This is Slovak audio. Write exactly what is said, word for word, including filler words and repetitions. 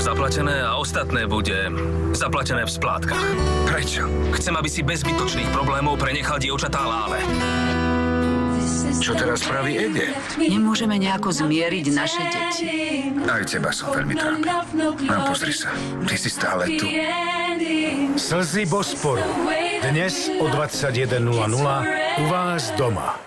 zaplatené a ostatné bude zaplatené v splátkach. Prečo? Chcem, aby si bez zbytočných problémov prenechal dievčatá Lále. Čo teraz spraví Ede? Nemôžeme nejako zmieriť naše deti. Aj teba som veľmi trápil. No pozri sa, ty si stále tu. Slzy Bosporu. Dnes o dvadsaťjeden nula nula u vás doma.